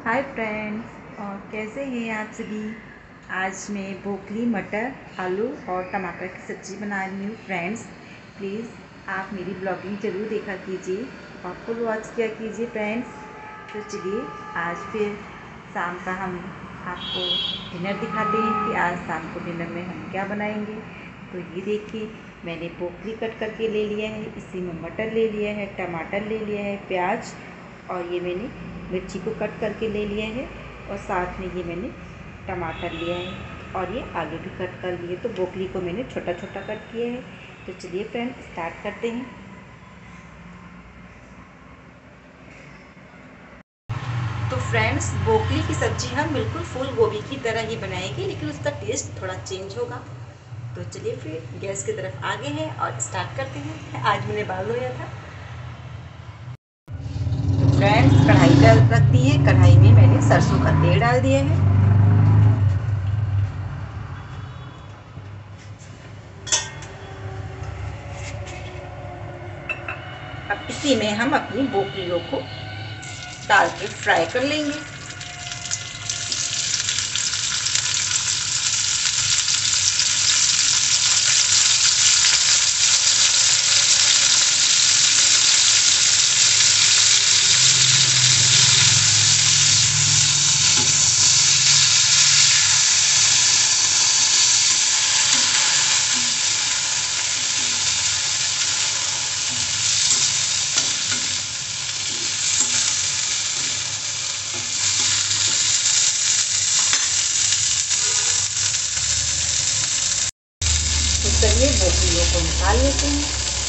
Hi friends, और कैसे हैं आप सभी। आज मैं ब्रोकली, मटर, आलू और टमाटर की सब्ज़ी बना रही हूँ। फ्रेंड्स, प्लीज़ आप मेरी ब्लॉगिंग ज़रूर देखा कीजिए और फुल वॉच किया कीजिए। फ्रेंड्स, तो चलिए आज फिर शाम का हम आपको डिनर दिखाते हैं कि आज शाम को डिनर में हम क्या बनाएंगे। तो ये देखिए, मैंने ब्रोकली कट करके ले लिया है, इसी में मटर ले लिया है, टमाटर ले लिया है, प्याज, और ये मैंने मिर्ची को कट करके ले लिया है, और साथ में ये मैंने टमाटर लिया है और ये आलू भी कट कर लिए। तो ब्रोकली को मैंने छोटा छोटा कट किया है। तो चलिए फ्रेंड, स्टार्ट करते हैं। तो फ्रेंड्स, ब्रोकली की सब्ज़ी हम बिल्कुल फूल गोभी की तरह ही बनाएंगे, लेकिन उसका टेस्ट थोड़ा चेंज होगा। तो चलिए फिर गैस की तरफ आगे हैं और स्टार्ट करते हैं। आज मैंने बाल धोया था। तो फ्रेंड्स, कढ़ाई डाल रख दी है। कढ़ाई में मैंने सरसों का तेल डाल दिया है। अब इसी में हम अपनी ब्रोकलियों को डाल के फ्राई कर लेंगे। तो चलिए ब्रोकलियों को निकाल लेते हैं।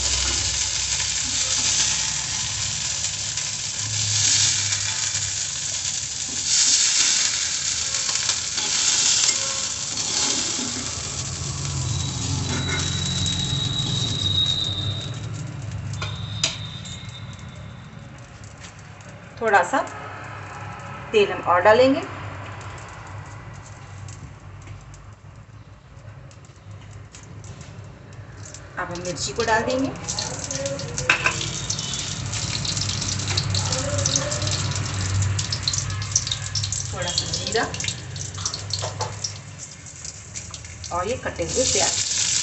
थोड़ा सा तेल हम और डालेंगे। अब हम मिर्ची को डाल देंगे। थोड़ा सा जीरा और ये कटे हुए प्याज।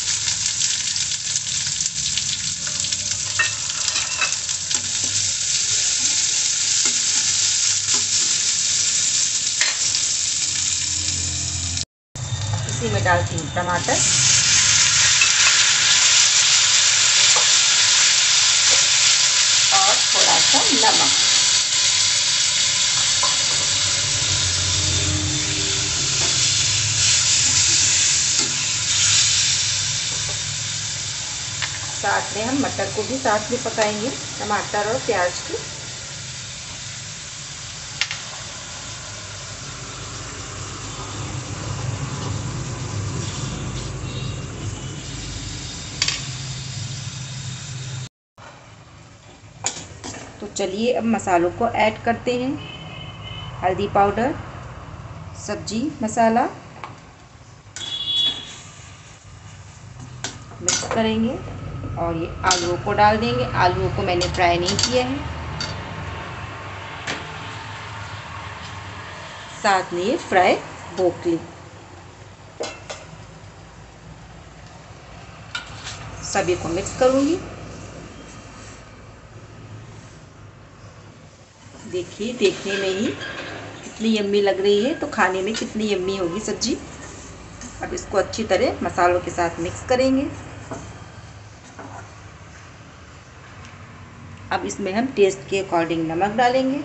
इसी में डालती हूँ टमाटर और थोड़ा सा नमक। साथ में हम मटर को भी साथ में पकाएंगे, टमाटर और प्याज को। तो चलिए अब मसालों को ऐड करते हैं। हल्दी पाउडर, सब्जी मसाला, मिक्स करेंगे और ये आलूओं को डाल देंगे। आलूओं को मैंने फ्राई नहीं किया है। साथ में ये फ्राई ब्रोकली, सभी को मिक्स करूंगी। देखिए, देखने में ही कितनी यम्मी लग रही है, तो खाने में कितनी यम्मी होगी सब्जी। अब इसको अच्छी तरह मसालों के साथ मिक्स करेंगे। अब इसमें हम टेस्ट के अकॉर्डिंग नमक डालेंगे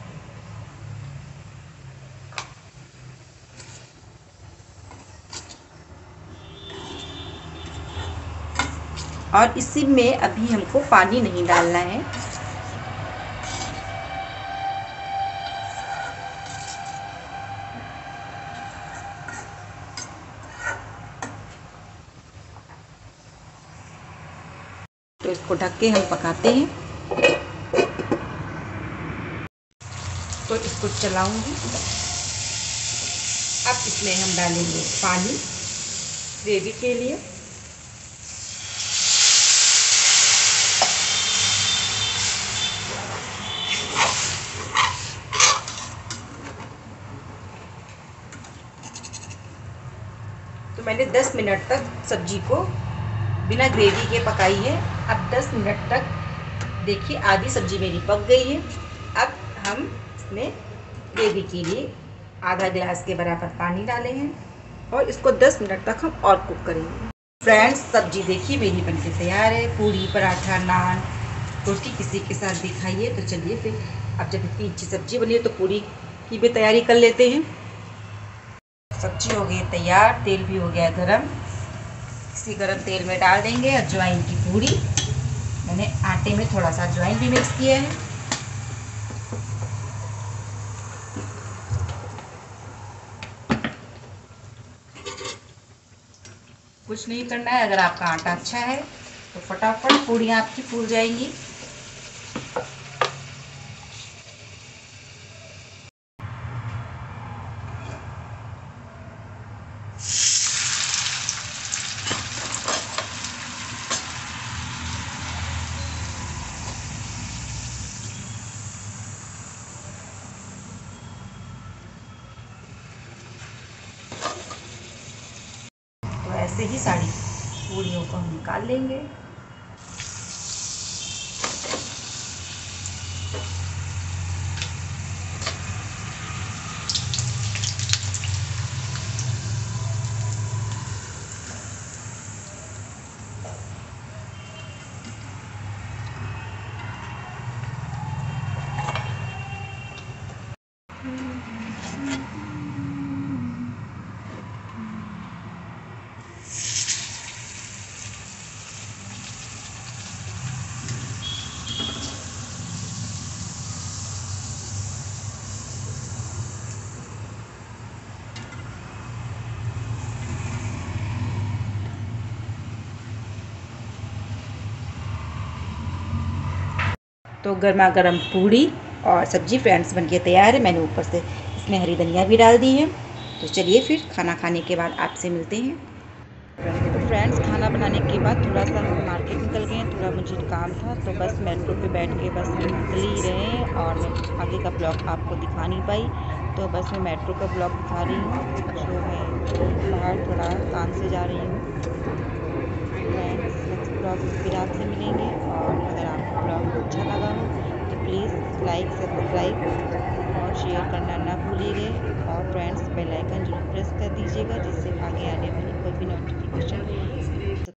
और इसी में अभी हमको पानी नहीं डालना है। तो इसको ढक के हम पकाते हैं। तो इसको चलाऊंगी। अब इसमें हम डालेंगे पानी ग्रेवी के लिए। मैंने 10 मिनट तक सब्जी को बिना ग्रेवी के पकाई है। अब 10 मिनट तक देखिए आधी सब्जी मेरी पक गई है। अब हम इसमें ग्रेवी के लिए आधा गिलास के बराबर पानी डाले हैं और इसको 10 मिनट तक हम और कुक करेंगे। फ्रेंड्स, सब्जी देखिए मेरी बनके तैयार है। पूरी, पराठा, नान, रोटी किसी के साथ भी खाइए। तो चलिए फिर, अब जब इतनी अच्छी सब्जी बनी है तो पूरी की भी तैयारी कर लेते हैं। सब्जी हो गई तैयार, तेल भी हो गया गरम। इसी गरम तेल में डाल देंगे अजवाइन की पूरी। मैंने आटे में थोड़ा सा अजवाइन भी मिक्स किया है। कुछ नहीं करना है, अगर आपका आटा अच्छा है तो फटाफट पूड़ियाँ आपकी फूल जाएंगी। तो ऐसे ही सारी पूड़ियों को हम निकाल लेंगे। तो गर्मा गर्म पूड़ी और सब्जी फ्रेंड्स बनके तैयार है। मैंने ऊपर से इसमें हरी धनिया भी डाल दी है। तो चलिए फिर खाना खाने के बाद आपसे मिलते हैं। तो फ्रेंड्स, खाना बनाने के बाद थोड़ा सा हम मार्केट निकल गए हैं। थोड़ा मुझे काम था तो बस मेट्रो पे बैठ के बस हम निकल ही रहे हैं और मैं आगे का ब्लॉग आपको दिखा नहीं पाई। तो बस मैं मेट्रो का ब्लॉग दिखा रही हूँ जो मैं बाहर थोड़ा काम से जा रही हूँ। फ्रेंड्स, नेक्स्ट ब्लॉग में फिर आपसे मिलेंगे और अगर आपको ब्लॉग अच्छा लगा हो तो प्लीज़ लाइक, सब्सक्राइब और शेयर करना ना भूलिएगा। और फ्रेंड्स, बेल आइकन जरूर प्रेस कर दीजिएगा जिससे आगे आने वाली कोई भी नोटिफिकेशन